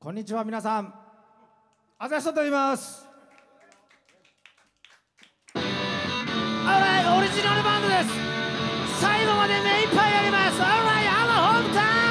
こんにちは皆さん、あざひとと言います。オリジナルバンドです。最後まで目いっぱいやります。 Alright, I'm a hometown。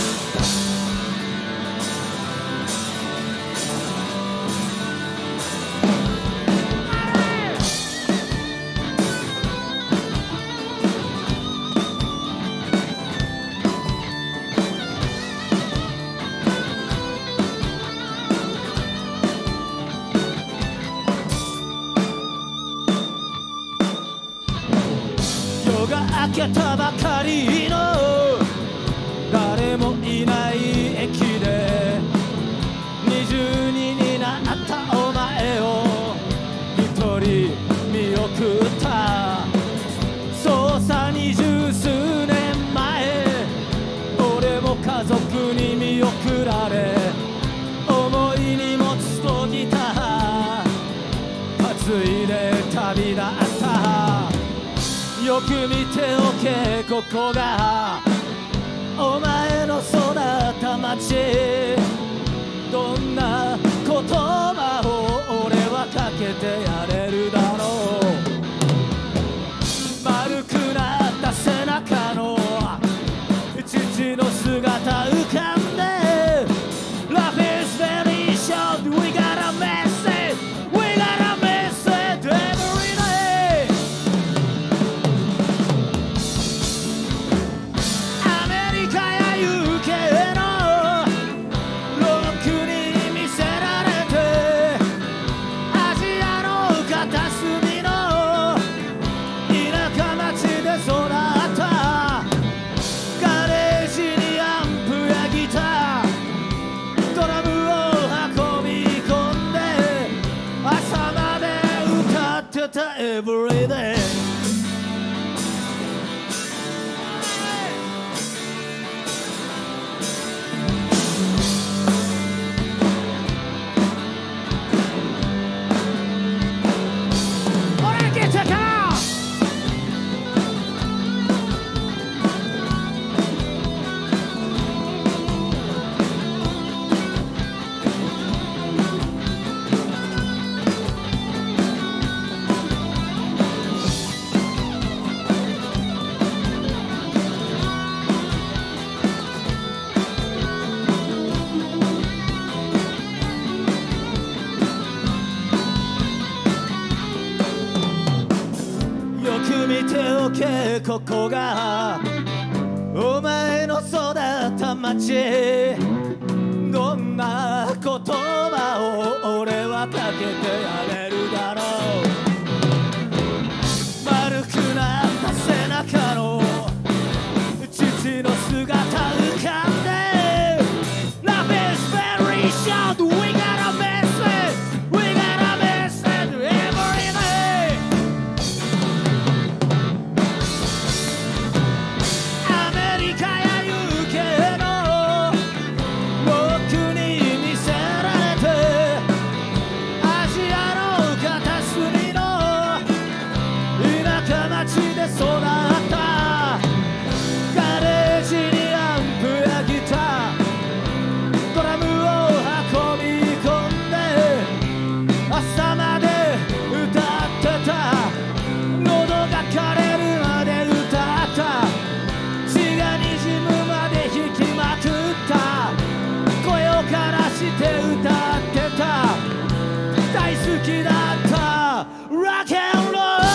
明けたばかりの誰もいない駅で22になったお前を一人見送った。そうさ20数年前、俺も家族に見送られ、重い荷物とギター担いで旅立った。よく見ておけ、ここがお前の育った街。どんな言葉を俺はかけてやれるだろう。丸くなった背中の父の姿浮かんで、 Life is very short, we got a message, we got a message every day。アメリカや UK のロックに見せられて、アジアの片隅の田舎町で育った。ガレージにアンプやギター、ドラムを運び込んで朝まで歌ってた Everyday。俺ゲットかよく見ておけ、ここがお前の育った街。どんな言葉を俺はかけてやれるだろう。丸くなった背中の父の姿浮かんで、 Love is very short, we got a message, we got a message every day。アメリカや UK のロックに見せられて、アジアの片隅の田舎町で育った。ガレージにアンプやギター、ドラムを運び込んで朝まで歌ってた。喉が枯れるまで歌った。血がにじむまで弾きまくった。声を枯らして歌ってた。大好きだったロックンロール。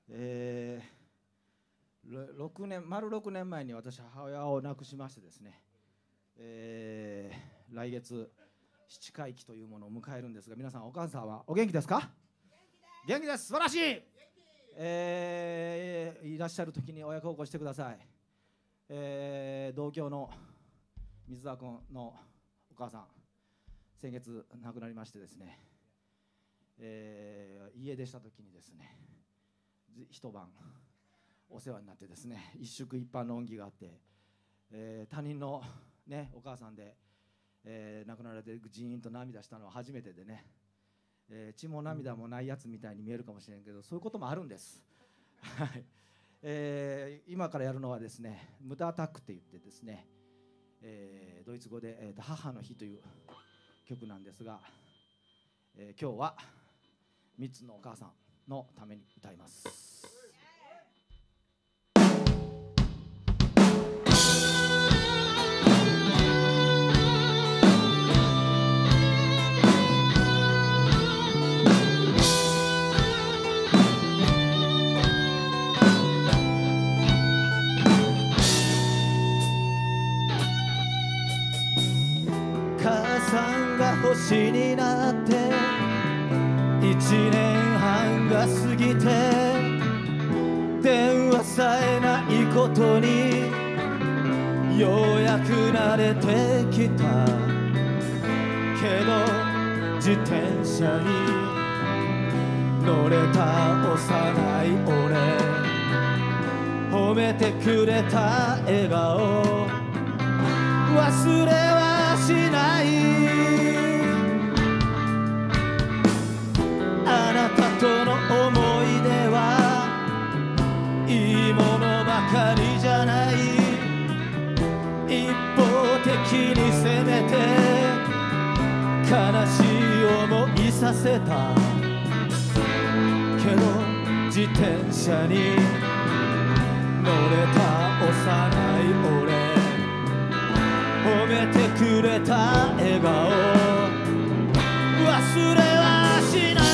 丸6年前に私母親を亡くしましてですね、来月七回忌というものを迎えるんですが、皆さんお母さんはお元気ですか？元気です。素晴らしい。いらっしゃる時に親孝行してください。同郷の水沢君のお母さん、先月亡くなりましてですね、家出した時にですね、一晩お世話になってですね、一宿一飯の恩義があって、他人の、ね、お母さんで、亡くなられてジーンと涙したのは初めてでね、血も涙もないやつみたいに見えるかもしれんけど、そういうこともあるんです。今からやるのはですね、ムタアタックって言ってですね、ドイツ語で、母の日という曲なんですが、今日は3つのお母さんのために歌います。星になって1年半が過ぎて、電話さえないことにようやく慣れてきたけど、自転車に乗れた幼い俺、褒めてくれた笑顔忘れはしない。あなたとの思い出はいいものばかりじゃない。一方的に責めて悲しい思いさせたけど、自転車に乗れた幼い俺、褒めてくれた笑顔忘れはしない。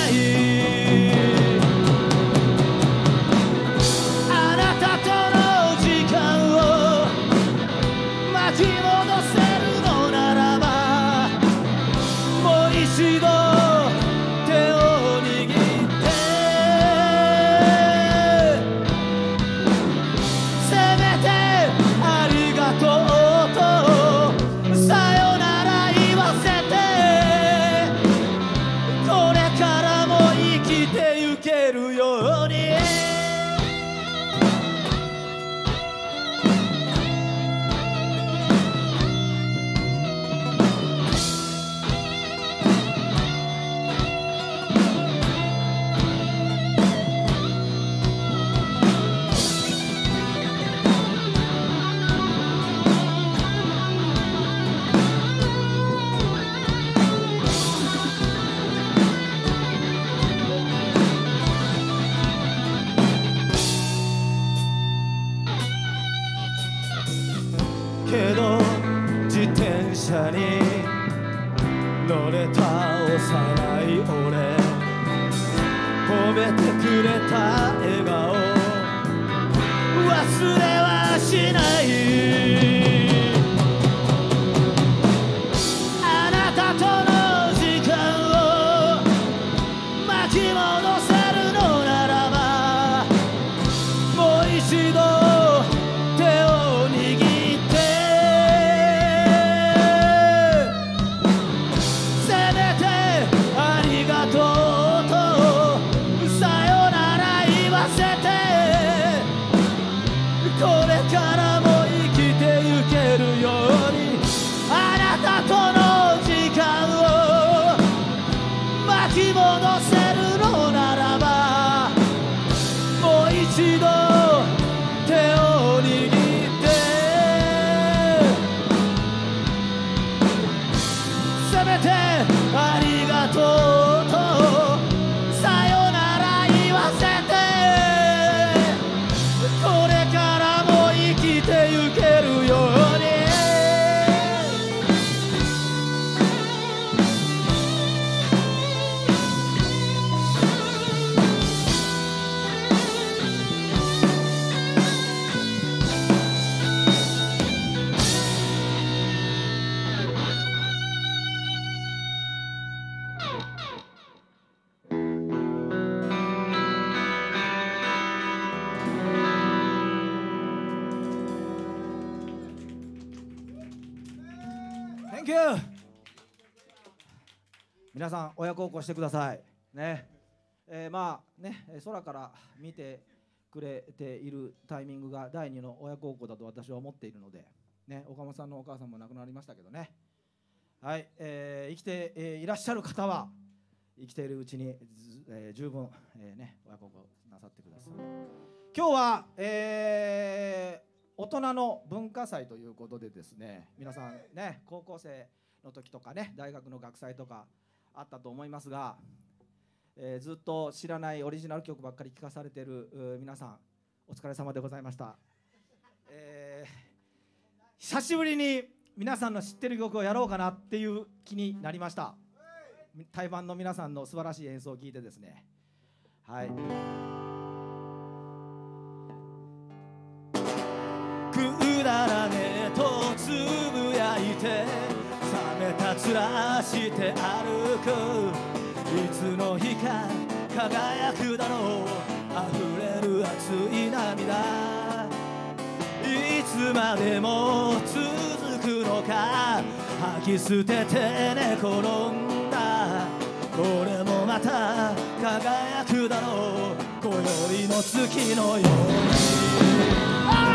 あなたとの時間を巻き戻せるのならば、もう一度手を握ってせめてありがとうとさよなら言わせて、これからも生きてゆけるように。けど自転車に乗れた幼い俺、褒めてくれた笑顔忘れはしない。あなたとの時間を巻き戻せるのならば、もう一度手を握ってこれからも生き Thank you。皆さん親孝行してくださいね。まあね、空から見てくれているタイミングが第2の親孝行だと私は思っているので、ね、岡本さんのお母さんも亡くなりましたけどね、はい、生きて、いらっしゃる方は生きているうちに、十分、ね、親孝行なさってください。今日は、大人の文化祭ということでですね、皆さんね、高校生の時とかね、大学の学祭とかあったと思いますが、ずっと知らないオリジナル曲ばっかり聴かされている皆さん、お疲れ様でございました。久しぶりに皆さんの知ってる曲をやろうかなっていう気になりました。対バンの皆さんの素晴らしい演奏を聴いてですね、はい。くだらねえとつぶやいて、冷めた面して歩く。いつの日か輝くだろう、溢れる熱い涙。いつまでも続くのか、吐き捨てて寝転んだ。俺もまた輝くだろう、今宵の月のように。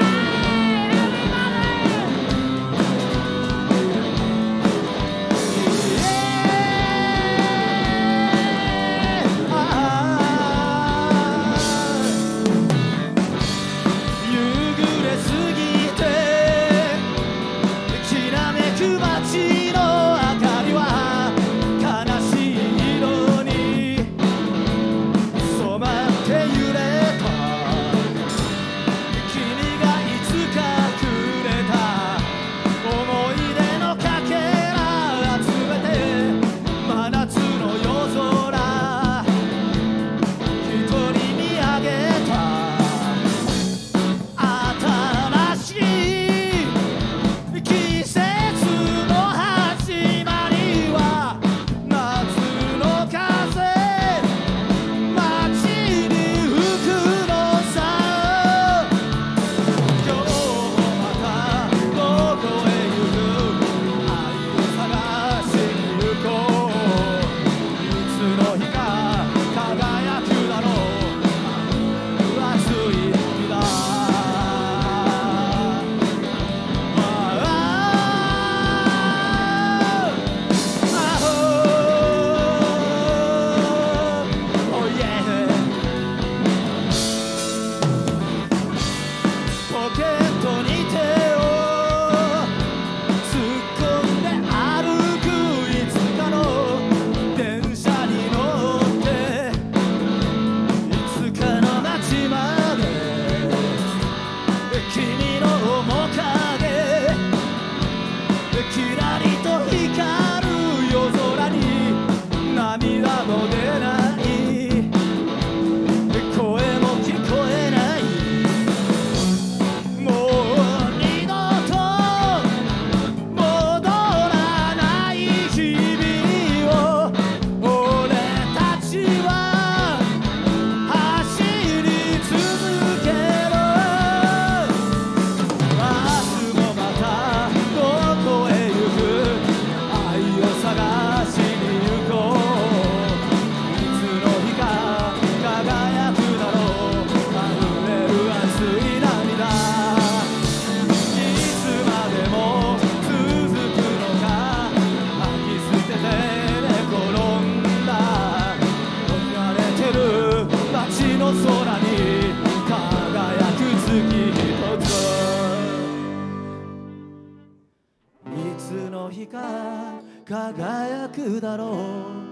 輝くだろう、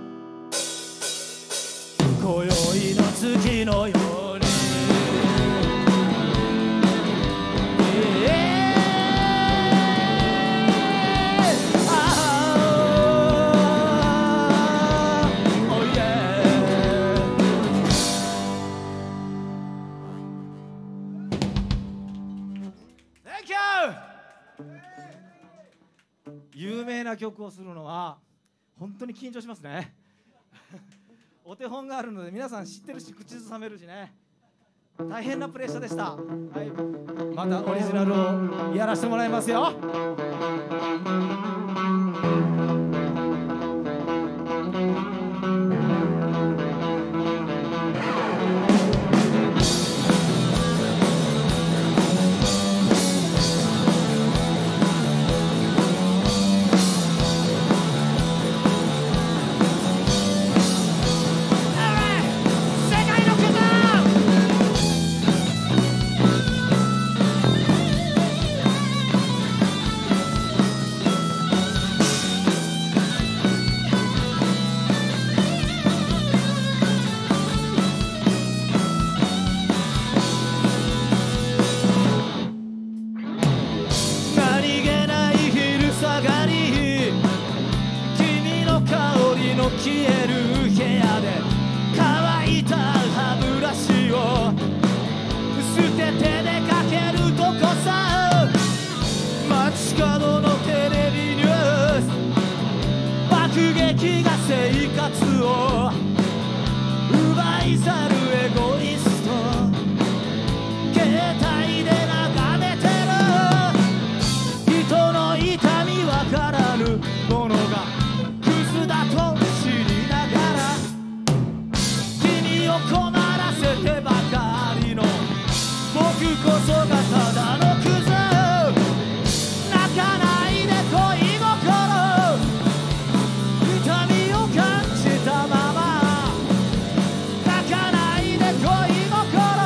今宵の月のように。有名な曲をするのは本当に緊張しますねお手本があるので皆さん知ってるし口ずさめるしね、大変なプレッシャーでした、はい、またオリジナルをやらせてもらいますよ。 生活を奪い去るエゴイスト、携帯で眺めてる人の痛みわからぬものがクズだと知りながら、君を困らせてばかりの僕こそがただのクズ。泣かないで恋心、痛みを感じたまま泣かないで恋心、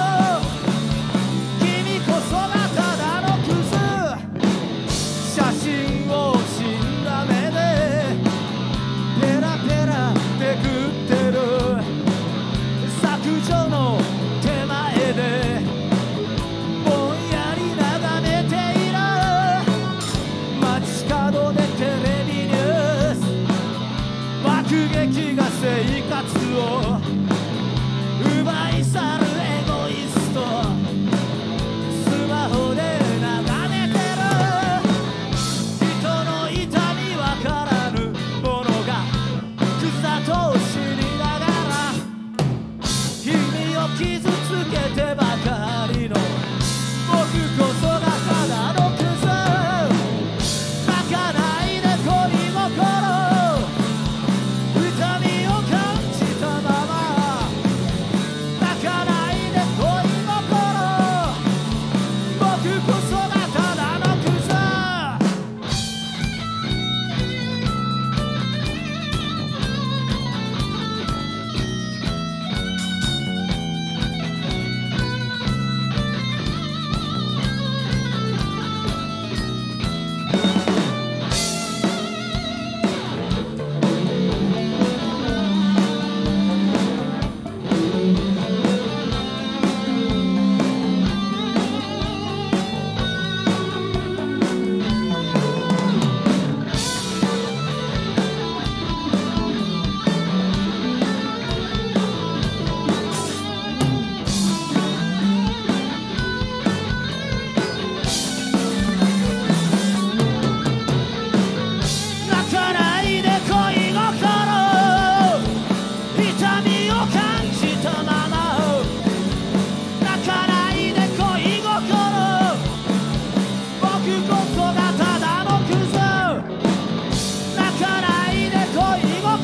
君こそがただのクズ。写真を死んだ目でペラペラめくってる削除の手前でぼんやり眺めている、街角でテレビニュース爆撃が生活を奪い去るエゴイスト、スマホで眺めてる人の痛みわからぬものがクズだと知りながら、君を傷つけてばかりの僕こそがただのクズ。泣かないで恋心、痛みを感じたまま泣かないで恋心、僕こそがただのクズ。泣かないで恋心、痛みを感じたまま泣かないで恋心、僕こそがただのクズ。泣かないで恋心、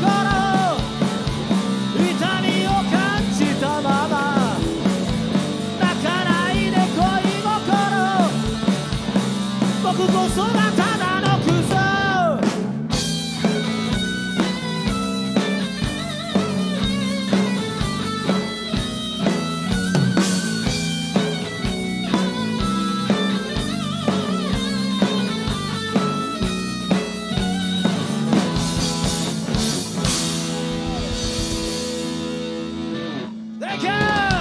痛みを感じたまま泣かないで恋心、僕こそがただのクズ。Thank you!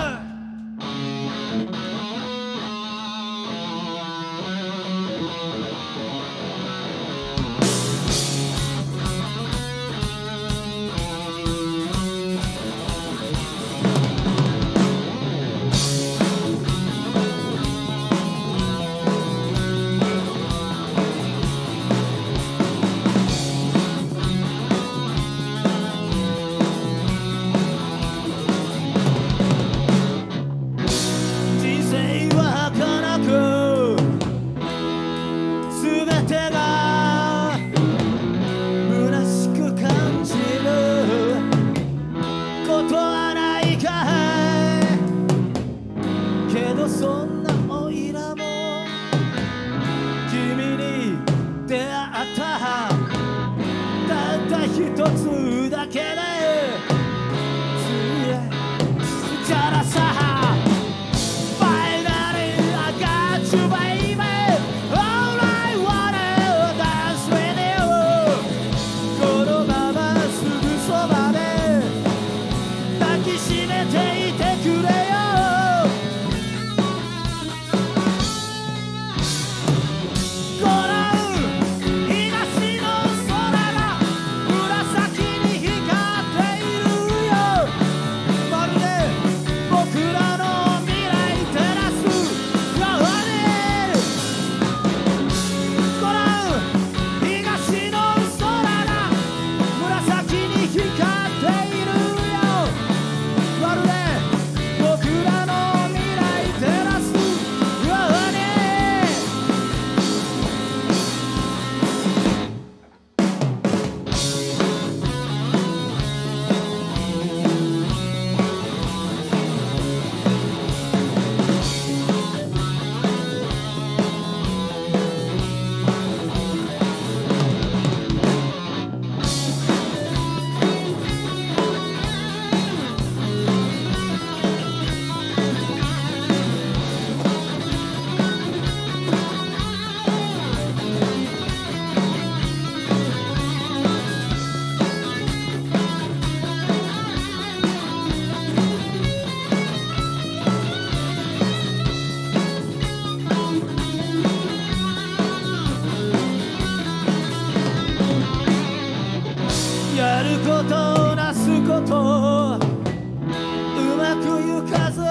人生は儚く全てが虚しく感じることはないかい、けどそんなおいらも君に出会ったたった一つだけでじゃらさ締めていてくれよ。ご覧東の空が紫に光っているよ。まるで僕らることなすことうまくゆかず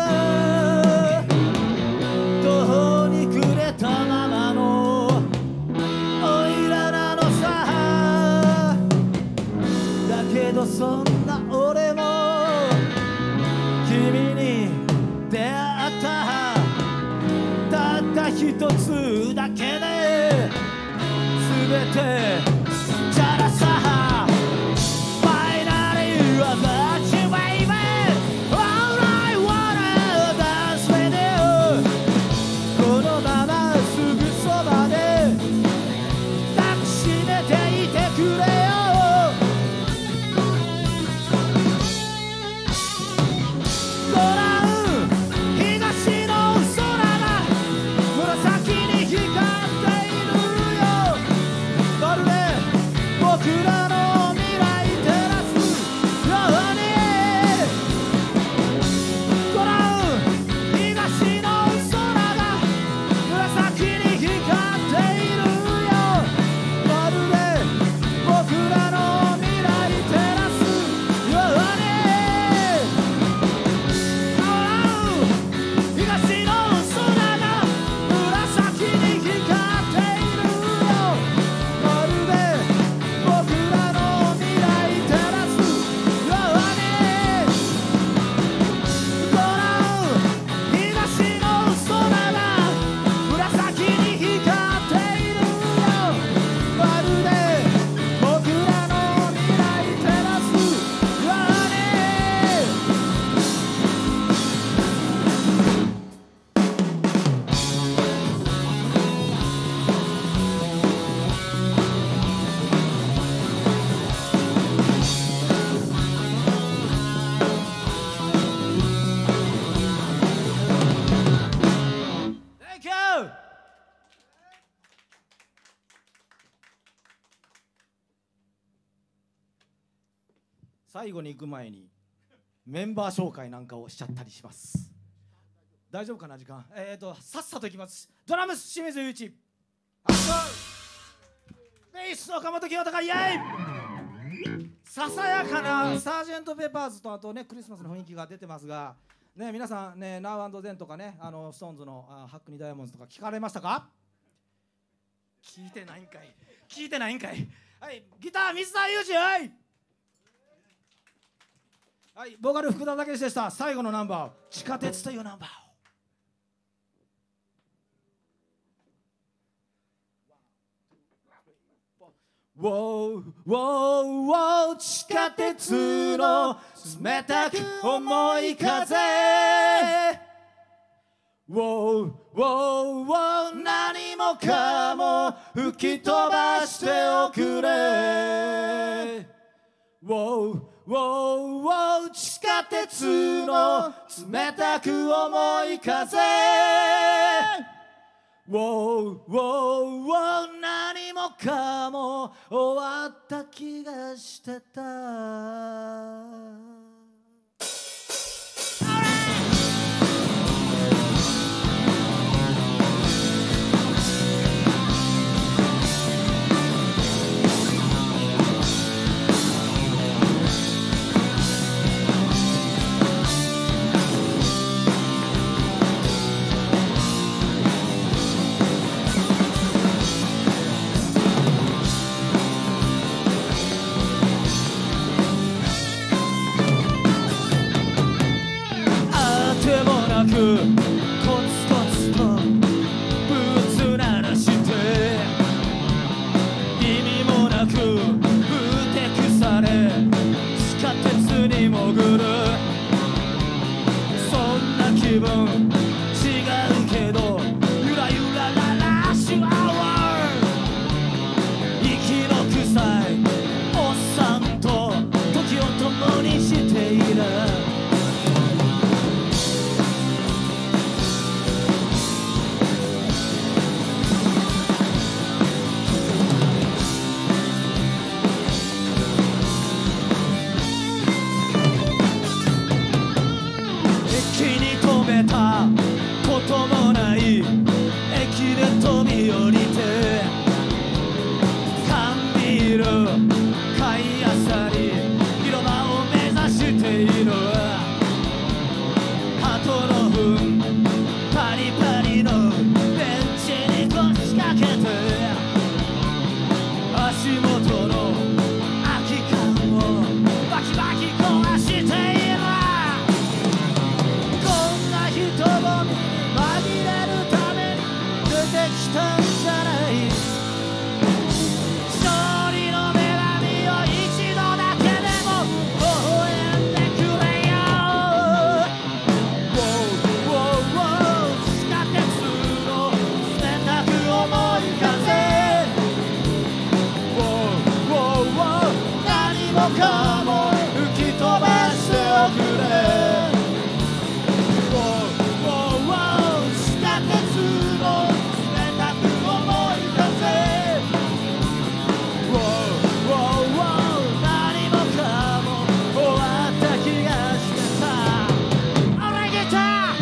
途方に暮れたままのおいらなのさ。だけどそんな俺も君に出会ったたった一つだけで全てチャラさ最後に行く前にメンバー紹介なんかをしちゃったりします。大丈夫かな時間。さっさと行きます。ドラムス清水雄一、ベース岡本清隆、イエイ。ささやかなサージェントペパーズとあとねクリスマスの雰囲気が出てますがね、皆さんね Now and Then とかねストーンズのハックニーダイヤモンドとか聞かれましたか？聞いてないんかい、聞いてないんかい。はい、ギター水田裕二、はいはい、ボーカル福田武史でした。最後のナンバー地下鉄というナンバーを。ウォーウォーウォー地下鉄の冷たく重い風、ウォーウォーウォー何もかも吹き飛ばしておくれ、ウォーウォーウォー地下鉄の冷たく重い風、ウォーウォーウォー何もかも終わった気がしてた。コツコツとブーツ鳴らして意味もなくふてくされ地下鉄に潜る、そんな気分違うけどゆらゆらララッシュアワー、息の臭いおっさんと時を共にしている。 かも吹き飛ばしておくれ地下鉄の冷たく重い風何もかも終わった気がしてた俺ギター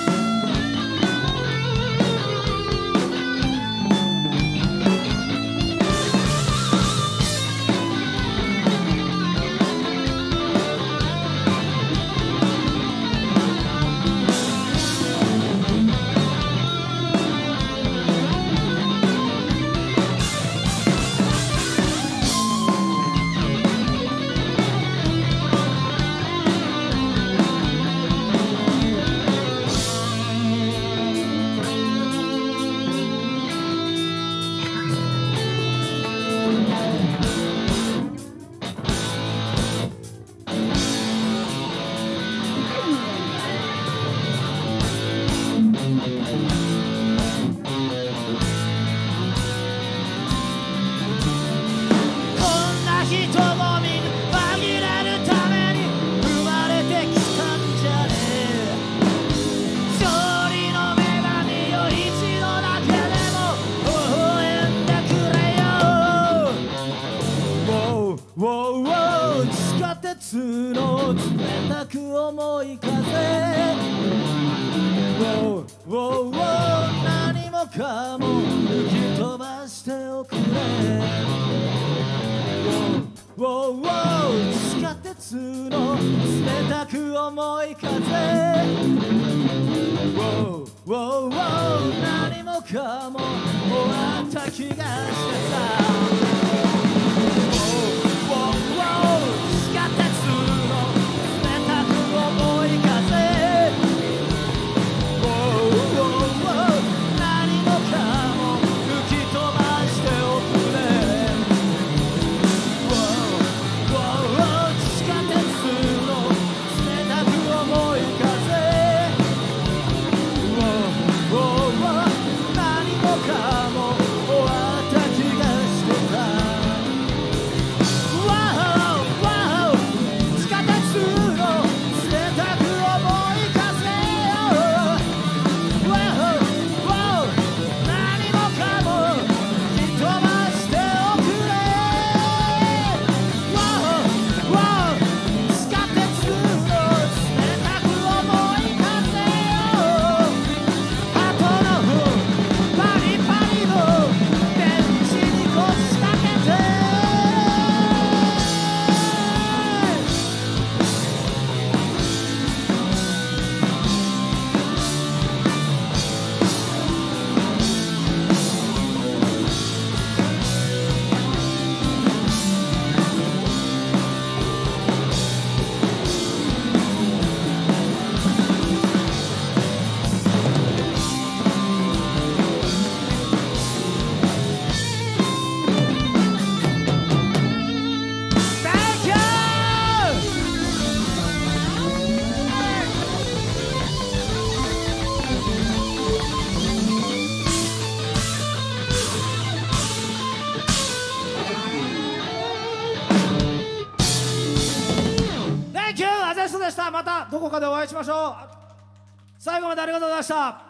地下鉄の冷たく重い風何もかも吹き飛ばしておくれ地下鉄の冷たく重い風何もかも終わった気がしてた地下鉄の冷たく重い風何もかも吹き飛ばしておくれ地下鉄の冷たく重い風何もかも終わった気がしてたまたどこかでお会いしましょう。最後までありがとうございました。